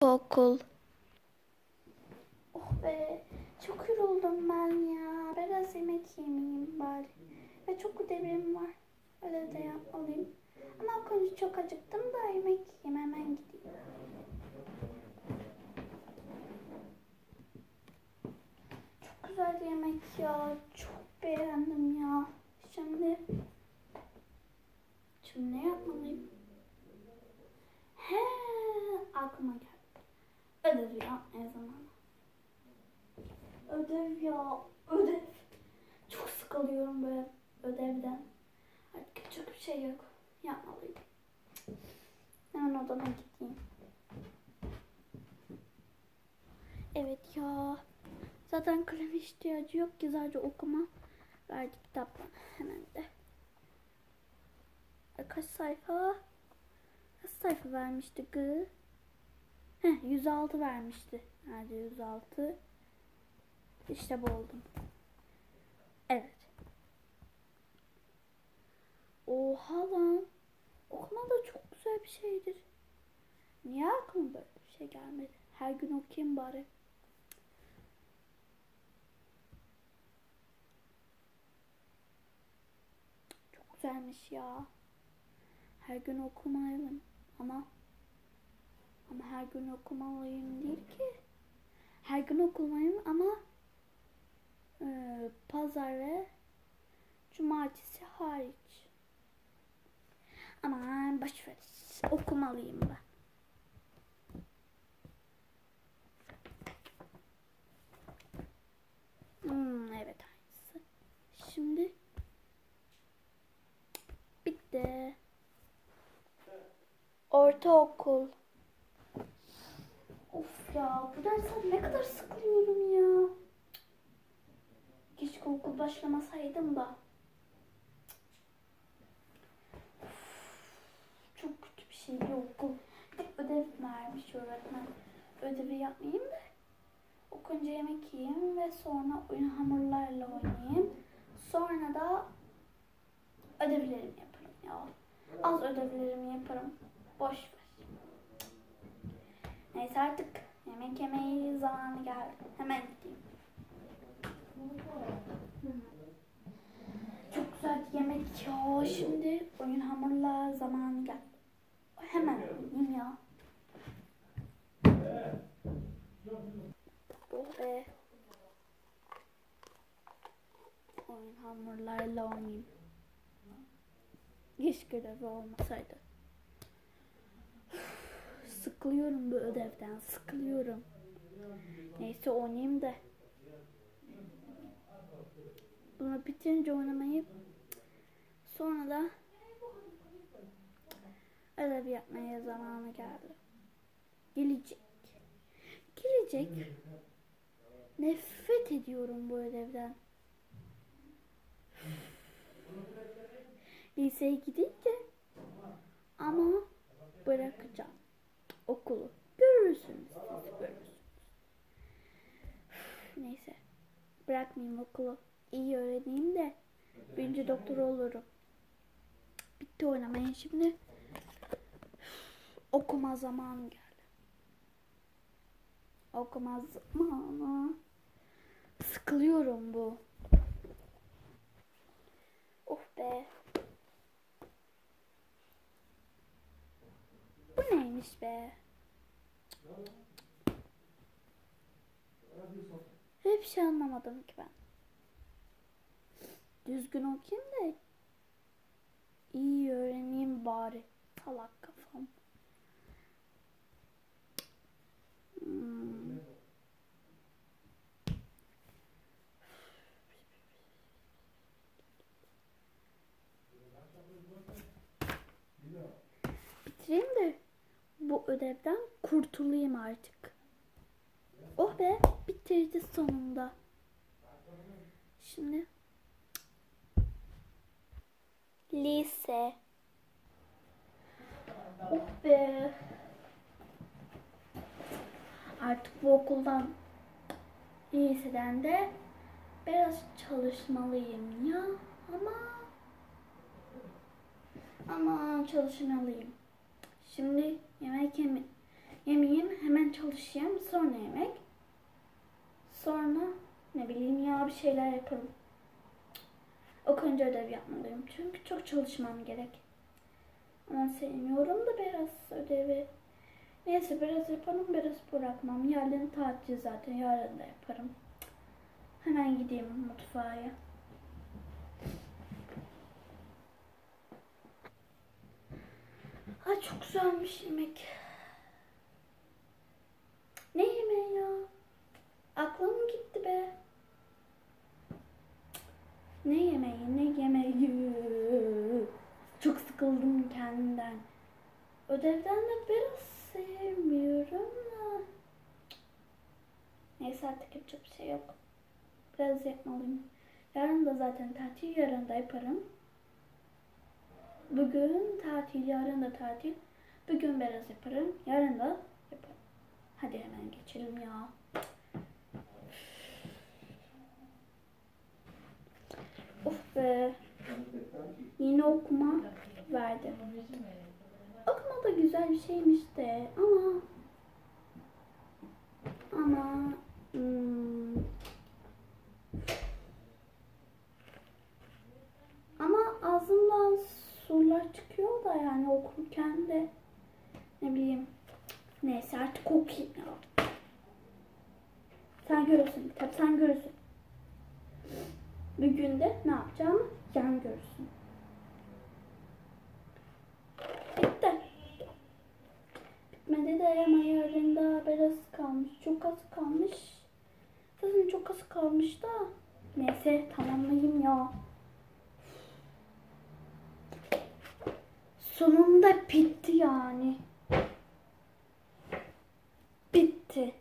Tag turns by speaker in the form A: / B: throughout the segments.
A: Okul. Oh be, çok yoruldum ben ya. Biraz yemek yemeyeyim bari. Ve çok ödevim var. Öyle de yapmalıyım. Ama konuş çok acıktım da yemek yiyeyim, hemen gideyim. Çok güzel yemek ya. Çok beğendim ya. Şimdi ne yapmalıyım? He, aklıma geldi. Ödev yapmaya zamanı. Ödev ya, ödev. Çok sıkılıyorum böyle ödevden. Artık küçük bir şey yok. Yapmalıyım. Hemen odama gideyim. Evet ya. Zaten kalem ihtiyacı yok ki, sadece okuma. Verdi kitaptan hemen de. Kaç sayfa? Kaç sayfa vermişti gı? 106 vermişti. Nerede 106? İşte buldum. Evet. Oha lan. Okuma da çok güzel bir şeydir. Niye aklıma böyle bir şey gelmedi? Her gün okuyayım bari. Çok güzelmiş ya. Her gün okumalıyım ama her gün okumalıyım değil ki. Her gün okumalıyım ama pazar ve cumartesi hariç. Aman boşver, okumalıyım ben. Evet, aynısı. Şimdi bitti. Ortaokul. Of ya, bu dersten ne kadar sıkılıyorum ya. Keşke okul başlamasaydım da. Çok kötü bir şey bir okul. Bir de ödev vermiş öğretmen. Ödevi yapmayayım da. Okunca yemek yiyeyim ve sonra oyun hamurlarla oynayayım. Sonra da ödevlerimi yaparım ya. Az ödevlerimi yaparım. Boş ver. Neyse, artık yemek yemeyi zamanı geldi. Hemen gideyim. Çok güzel yemek ya. Şimdi oyun hamurla zamanı geldi. Hemen yiyeyim ya. Oh be. Oyun hamurlarla oynayayım. Hiç görevi olmasaydı. Sıkılıyorum bu ödevden. Sıkılıyorum. Neyse, oynayayım da. Bunu bitirince oynamayı, sonra da ödev yapmaya zamanı geldi. Gelecek. Nefret ediyorum bu ödevden. Liseye gidince ama bırakacağım okulu. Görürsünüz. Neyse. Bırakmayayım okulu. İyi öğreneyim de büyünce doktor olurum. Bitti oynamaya şimdi. Okuma zamanı geldi. Okuma zamanı. Sıkılıyorum bu. Oh be. Bu neymiş be? Hiçbir şey anlamadım ki ben. Düzgün okuyayım da iyi öğreneyim bari. Salak kafam. Bitireyim de bu ödevden kurtulayım artık. Oh be, bitirdi sonunda. Şimdi lise. Oh be. Artık bu okuldan, liseden de biraz çalışmalıyım ya. Ama çalışmalıyım. Şimdi Yemeyeyim, hemen çalışayım, sonra yemek. Sonra ne bileyim ya bir şeyler yaparım. Ok önce ödev yapmalıyım çünkü çok çalışmam gerek. Ama sevmiyorum da biraz ödevi. Neyse biraz yaparım, biraz bırakmam. Yarın tatil zaten, yarın da yaparım. Hemen gideyim mutfağa. Ay çok güzelmiş yemek. Ne yemeği ya? Aklım gitti be. Ne yemeği, ne yemeği. Çok sıkıldım kendimden. Ödevden de biraz sevmiyorum da. Neyse artık yapacak bir şey yok. Biraz yapmalıyım. Yarın da zaten tatil, yarın da yaparım. Bugün tatil, yarın da tatil. Bugün biraz yaparım, yarın da yaparım. Hadi hemen geçelim ya. Of be. Yine okuma verdi. Okuma da güzel bir şeymiş de ama ama ağzımdan sular çıkıyor da yani okurken de ne bileyim. Neyse artık okuyayım ya. Sen görürsün. Tabii sen görürsün. Bugün de ne yapacağımı sen görürsün. Bitti. Bitmedi de ama yarın da biraz kalmış. Çok az kalmış. Zaten çok az kalmış da. Neyse tamamlayayım ya. Sonunda bitti yani. Bitti.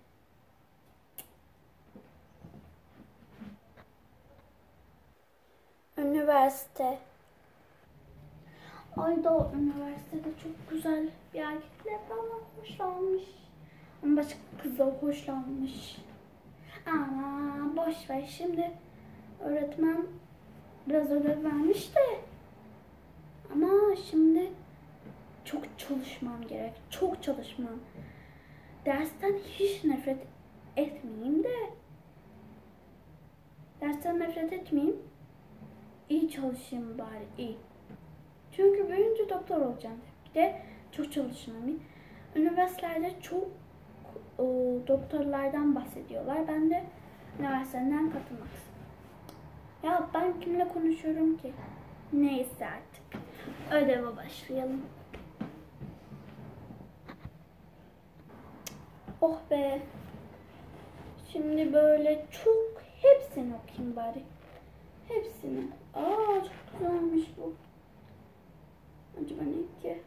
A: Üniversite. Ayda üniversitede çok güzel bir erkekle falan hoşlanmış. Ama başka kızla hoşlanmış. Ama boş ver şimdi. Öğretmen biraz ödev vermiş de. Ama şimdi çok çalışmam gerek. Çok çalışmam. Dersten hiç nefret etmeyeyim de. Dersten nefret etmeyeyim. İyi çalışayım bari, iyi. Çünkü büyüyünce doktor olacağım. Bir de çok çalışmalıyım. Üniversitelerde çok doktorlardan bahsediyorlar. Ben de üniversiteden katılmak istedim. Ya ben kimle konuşuyorum ki? Neyse artık. Ödeve başlayalım. Oh be. Şimdi böyle çok hepsini okuyayım bari. Hepsini. Aa çok güzelmiş bu. Acaba ne ki?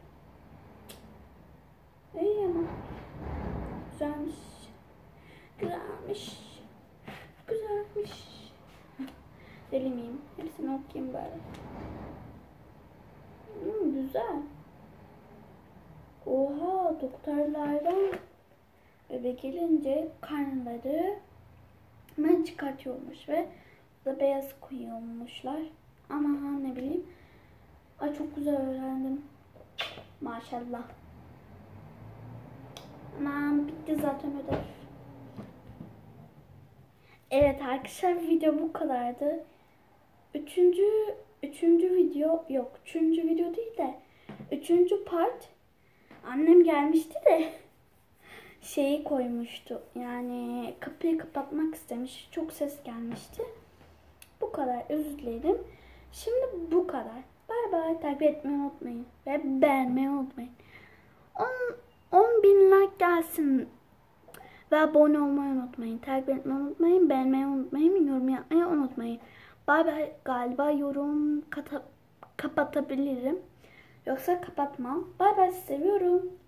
A: İyi ama. Güzelmiş. Güzelmiş. Güzelmiş. Deli miyim? Hepsini okuyayım bari. Güzel. Oha doktorlardan eve gelince karnları hemen çıkartıyormuş ve da beyaz koyuyormuşlar. Ama ne bileyim. Ay çok güzel öğrendim. Maşallah. Aman bitti zaten ödev. Evet arkadaşlar video bu kadardı. Üçüncü video yok. Üçüncü video değil de üçüncü part annem gelmişti de şeyi koymuştu. Yani kapıyı kapatmak istemiş. Çok ses gelmişti. Bu kadar özür dilerim. Şimdi bu kadar. Bay bay. Takip etmeyi unutmayın. Ve beğenmeyi unutmayın. 10 bin like gelsin. Ve abone olmayı unutmayın. Takip etmeyi unutmayın. Beğenmeyi unutmayın. Yorum yapmayı unutmayın. Bay bay. Galiba yorum kapatabilirim. Yoksa kapatmam. Bay bay. Seviyorum.